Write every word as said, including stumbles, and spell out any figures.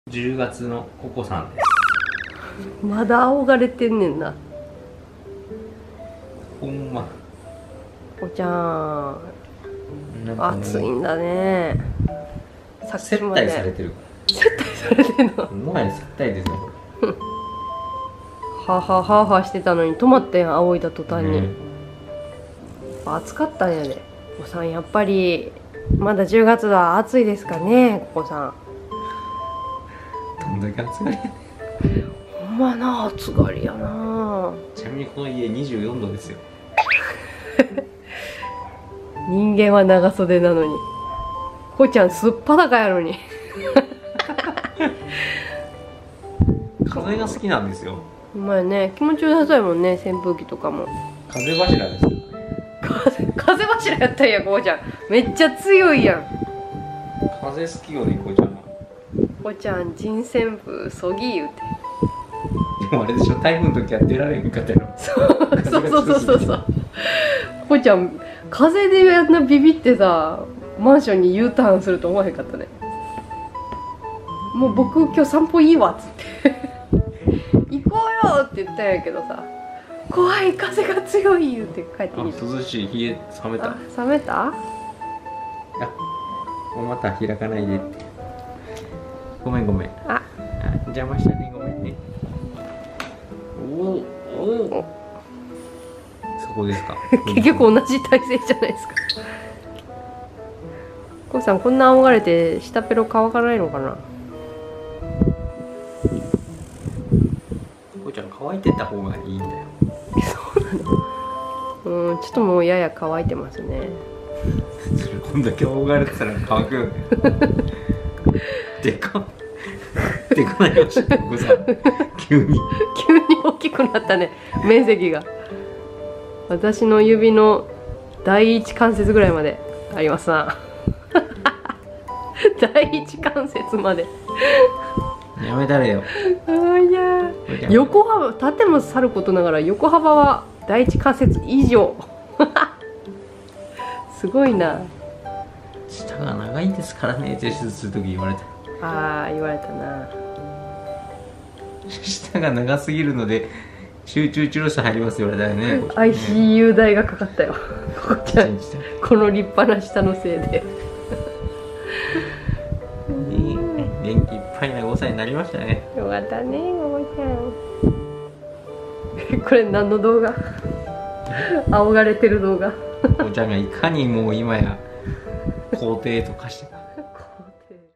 じゅうがつのココさんです。 まだ仰がれてんねんな。 ほんま。 おちゃん、 なんかもう暑いんだね。さっき接まで待されてるか接待されてんの。 ら。もはや接待ですよこれ。 はあはあはあはあしてたのに止まったやん、仰いだ途端に、 ね暑かったんやで。お子さんやっぱりまだじゅうがつは暑いですかね、ここさん。 どんだけ暑がりやねん。 ほんまな、暑がりやな。 ちなみにこの家にじゅうよんどですよ。 人間は長袖なのに、こいちゃんすっぱだかやのに。 風が好きなんですよ。 ほんまやね、気持ちよさそうやもんね、扇風機とかも。 風柱ですよ。 風風柱やったんや、こうちゃん。めっちゃ強いやん。 風好きよね、こいちゃんは。 こうちゃん、人旋風そぎ言うて。 でもあれでしょ、台風の時は出られへんかったやろ。 そうそうそうそうそう。こうちゃん、風であんなビビってさ、マンションに U ターンすると思わへんかったね。もう僕今日散歩いいわっつって行こうよって言ったんやけどさ、怖い、風が強い言うて帰ってきて。 涼しい、冷え冷めた。 あ、冷めた？ あ、もうまた開かないでって。ごめんごめん。 あ、 あ、邪魔したね、ごめんね。おおお。そこですか。 結局同じ体勢じゃないですか。こうさん、こんな仰がれて下ペロ乾かないのかな。 こいちゃん乾いてた方がいいんだよ。 そうなの。うん、ちょっともうやや乾いてますね。 それこんだけ仰がれてたら乾くよね。でかでかないよしここさん、急に急に大きくなったね、面積が。私の指の第一関節ぐらいまでありますな。第一関節まで。 やめたれよ。 あーいやー、横幅、縦もさることながら横幅は第一関節以上。すごいな。 舌が長いですからねって手術するとき言われた。 あー、言われたな。 舌が長すぎるので集中治療室入ります言われたよね。 アイシーユー 代がかかったよ。ここちゃん、 ねこの立派な舌のせいで。 元気いっぱいなごさいになりましたね。 よかったね、ごもちゃん。これ何の動画？仰がれてる動画。 おちゃんがいかにもう今や皇帝と化して